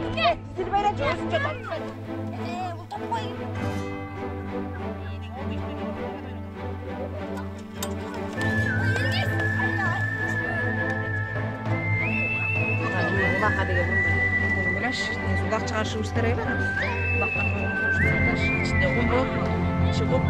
Dizini böyle çözünce tatlı. Bu top koyayım. Kulakka dege bunu bilaş. Kulak çıkarışımız kerak var. Kulaktan koymuş. İçinde kumru çıkıp.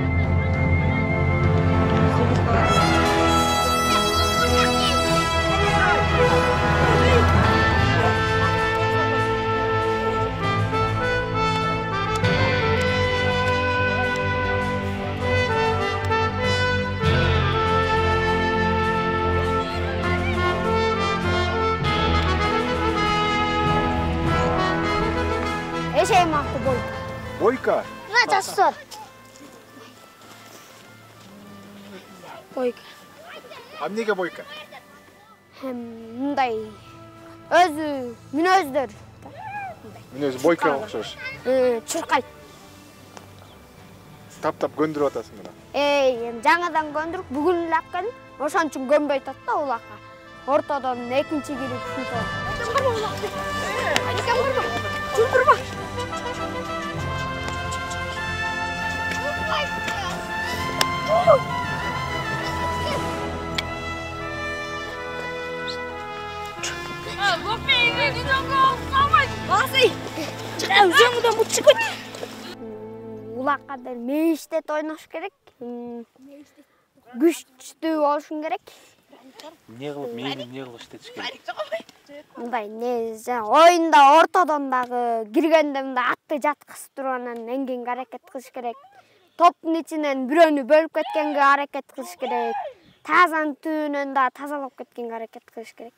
Eşeğim hakkı boyka. Boyka? Kaçası sor. Boyka. Emnege boyka? Hem bunday özü, minözdür. Minöz boyka okşoş. Çırkay. Tap göndürüp atasın buna. Жаңадан көндүрүп бүгүн эле келип, ошон үчүн көнбөй атат да улакка. Ортодон экинчи кирип ушинтип. Чуркурма. Улаккада мейиштет ойнош керек. Күчтүү болушуң керек. Не кылып, мейни не кылып иштетиш керек? Мындай оюнда ортодон дагы киргенде мындай атты жаткызып туруп анан эңгенге аракет кылыш керек. Топтун ичинен бирөөнү бөлүп кеткенге аракет кылыш керек. Тазанын түбүнөн да тазалап кеткенге аракет кылыш керек.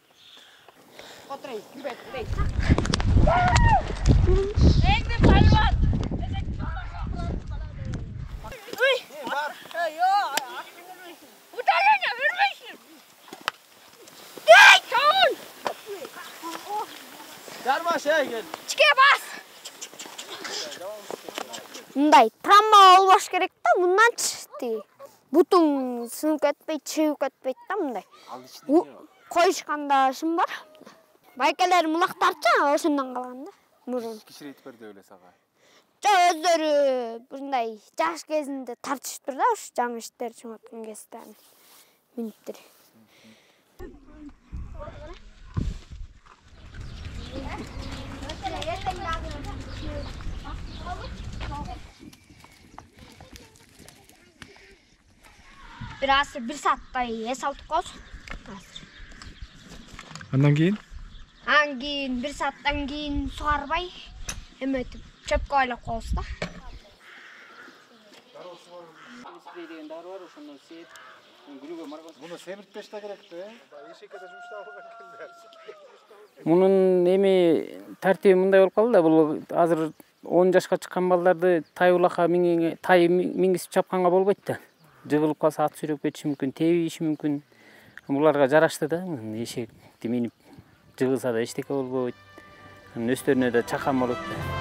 Жармаш, гел. Чике бас. Мындай травма болбош керек да, мындан чыкты. Бутуң сынып кетпейт, чыгып кетпейт да мындай. Коюшканда шым бар. Байкелер мулактарчы, ошондон калган да. Мурун. Кичирейтип берди эле сага. Өздөрү мындай жаш кезинде тартышыптыр да, ушу жаңы иштер чыгып кезде. Минуттер. Bir saatтай эс алдык коз. Андан кийин? Андан кийин bir сааттан кийин сугарбай эметип чөпкө байлап коебуз да. Муну семиртпеш да керек да, эшеккеде жумуштап алган келди. Мунун эми тартиби мындай болуп калды да, бул азыр 10 жашка чыккан балдарды тай улакка мингизип чапканга болбойт да. Жыгылып калса ат сүйрөп кетиши мүмкүн, тебиши мүмкүн. Буларга жарашты да, эшекти минип жыгылса да эчтеке болбойт. Өстөрүнө да чакан болот да.